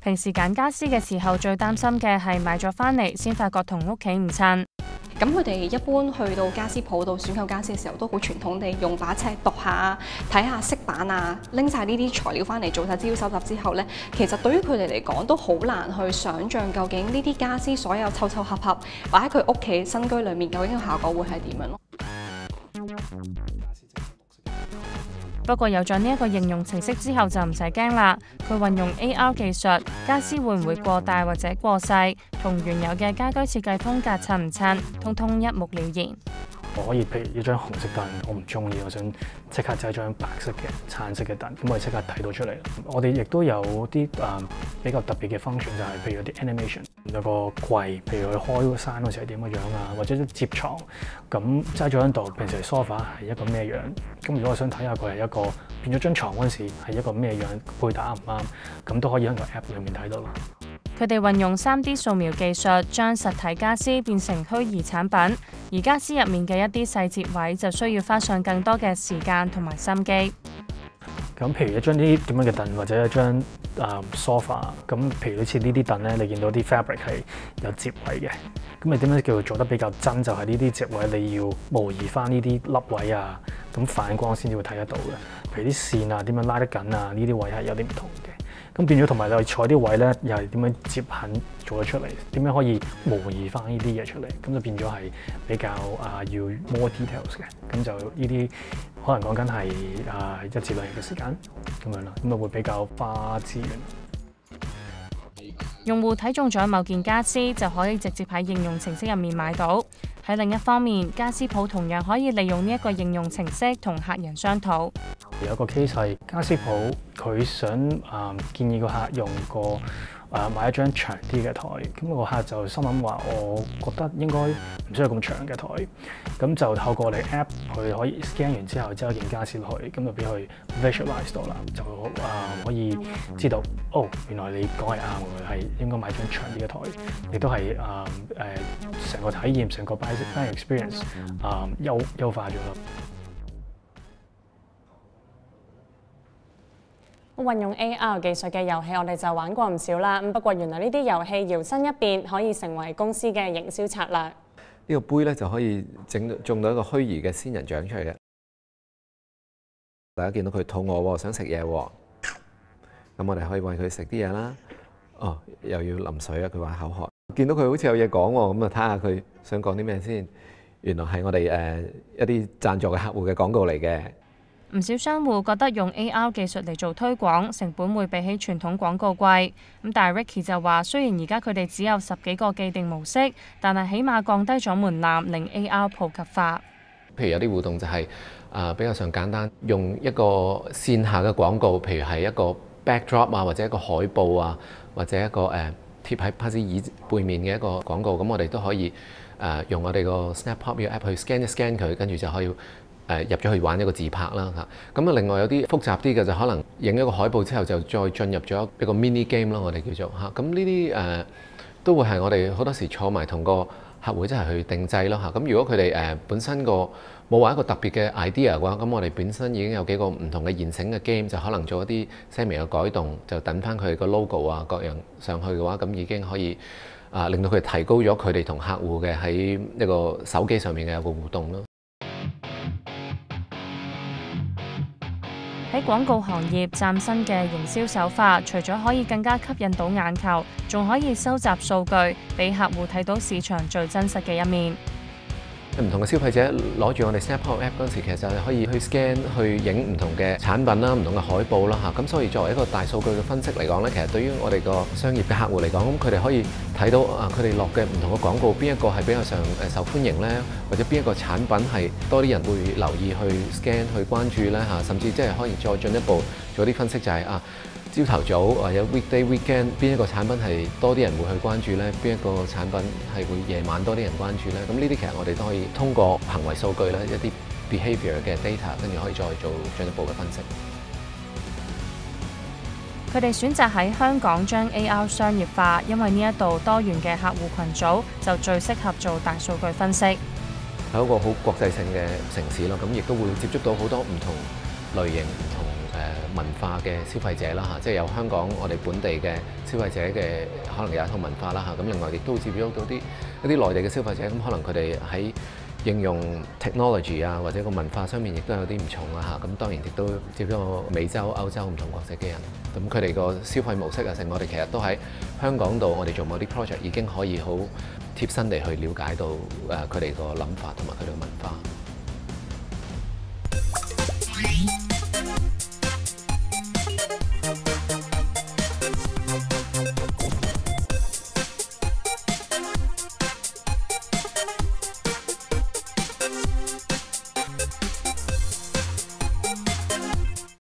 平時揀家私嘅時候，最擔心嘅係買咗返嚟先發覺同屋企唔襯。 咁佢哋一般去到家私鋪度選購家私嘅時候，都好傳統地用把尺度下、睇下色板啊，拎晒呢啲材料翻嚟做晒資料搜集之後呢，其實對於佢哋嚟講都好難去想像究竟呢啲家私所有湊湊合合擺喺佢屋企新居裏面，究竟個效果會係點樣咯？ 不過有咗呢一個應用程式之後就唔使驚啦。佢運用 AR 技術，家私會唔會過大或者過細，同原有嘅家居設計風格襯唔襯，通通一目了然。 我可以譬如一張紅色凳，我唔中意，我想即刻製一張白色嘅橙色嘅凳，咁我哋即刻睇到出嚟。我哋亦都有啲比較特別嘅 function， 就係譬如有啲 animation， 有個櫃，譬如佢開個山嗰時係點嘅樣啊，或者接床，咁擠咗喺度，平時 sofa 係一個咩樣？咁如果我想睇下佢係一個變咗張床嗰陣時係一個咩樣，配搭啱唔啱，咁都可以喺個 app 裏面睇到咯。 佢哋運用 3D 掃描技術，將實體家私變成虛擬產品，而家私入面嘅一啲細節位就需要花上更多嘅時間同埋心機。 咁譬如一張呢啲咁樣嘅凳，或者一張sofa， 咁譬如好似呢啲凳咧，你見到啲 fabric 係有摺位嘅，咁你點樣叫做得比較真？就係呢啲摺位你要模擬翻呢啲凹位啊，咁反光先至會睇得到嘅。譬如啲線啊，點樣拉得緊啊，呢啲位係有啲唔同嘅。咁變咗同埋你坐啲位咧，又係點樣摺痕做咗出嚟？點樣可以模擬翻呢啲嘢出嚟？咁就變咗係比較要 more details 嘅。咁就呢啲可能講緊係1至2日嘅時間咁樣啦。咁啊會比較花資源。 用戶睇中咗某件家私，就可以直接喺應用程式入面買到。喺另一方面，家私鋪同樣可以利用呢一個應用程式同客人商討。 有個 case 係家私鋪，佢想建議個客用個買一張長啲嘅台，咁個客就心諗話，我覺得應該唔需要咁長嘅台，咁就透過我哋 app 佢可以 scan 完之後，之後件家私落去，咁就俾佢 visualize 到啦，就可以知道，哦，原來你講係啱嘅，係應該買張長啲嘅台，亦都係成個體驗、成個 buying experience 優化咗啦。 運用 AR 技術嘅遊戲，我哋就玩過唔少啦。不過原來呢啲遊戲搖身一變，可以成為公司嘅營銷策略。 呢個杯咧就可以種到一個虛擬嘅仙人掌出嚟嘅。大家見到佢肚餓喎，想食嘢喎，咁我哋可以餵佢食啲嘢啦。哦，又要淋水啊！佢話口渴。見到佢好似有嘢講喎，咁啊睇下佢想講啲咩先。原來係我哋一啲贊助嘅客戶嘅廣告嚟嘅。 唔少商戶覺得用 AR 技術嚟做推廣，成本會比起傳統廣告貴。咁但係 Ricky 就話，雖然而家佢哋只有10幾個既定模式，但係起碼降低咗門檻，令 AR 普及化。 譬如有啲互動就係比較上簡單，用一個線下嘅廣告，譬如係一個 backdrop 啊，或者一個海報啊，或者一個貼喺巴士椅背面嘅一個廣告，咁我哋都可以用我哋個 Snap Pop 嘅 app 去 scan 一 scan 佢，跟住就可以入咗去玩一個自拍啦嚇。咁啊另外有啲複雜啲嘅就可能影一個海報之後就再進入咗一個 mini game 咯，我哋叫做嚇。咁呢啲都會係我哋好多時坐埋同個客戶一齊去定製咯嚇。咁如果佢哋本身冇話一個特別嘅 idea 嘅話，咁我哋本身已經有幾個唔同嘅現成嘅 game，就可能做一啲細微嘅改動，就等翻佢個 logo 啊各樣上去嘅話，咁已經可以令到佢提高咗佢哋同客戶嘅喺一個手機上面嘅一個互動咯。 喺廣告行業嶄新嘅營銷手法，除咗可以更加吸引到眼球，仲可以收集數據，俾客戶睇到市場最真實嘅一面。 唔同嘅消費者攞住我哋 Snap Pop App 嗰陣時，其實就係可以去 scan 去影唔同嘅產品啦、唔同嘅海報啦嚇。咁所以作為一個大數據嘅分析嚟講咧，其實對於我哋個商業嘅客戶嚟講，咁佢哋可以睇到佢哋落嘅唔同嘅廣告，邊一個係比較上受歡迎咧，或者邊一個產品係多啲人會留意去 scan 去關注咧嚇，甚至即係可以再進一步做啲分析，就係朝頭早或者 weekday weekend 邊一個產品係多啲人會去關注咧？邊一個產品係會夜晚多啲人關注咧？咁呢啲其實我哋都可以通過行為數據咧，一啲 behaviour 嘅 data， 跟住可以再做進一步嘅分析。 佢哋選擇喺香港將 AR 商業化，因為呢一度多元嘅客戶群組就最適合做大數據分析。 係一個好國際性嘅城市咯，咁亦都會接觸到好多唔同類型、唔同文化嘅消費者啦嚇，即係有香港我哋本地嘅消費者嘅可能有一套文化啦嚇，咁另外亦都接觸到一啲內地嘅消費者，咁可能佢哋喺應用 technology 啊或者個文化上面亦都有啲唔同啦嚇，咁當然亦都接觸到美洲、歐洲唔同國籍嘅人，咁佢哋個消費模式啊，成我哋其實都喺香港度，我哋做某啲 project 已經可以好貼身地去了解到佢哋個諗法同埋佢哋嘅文化。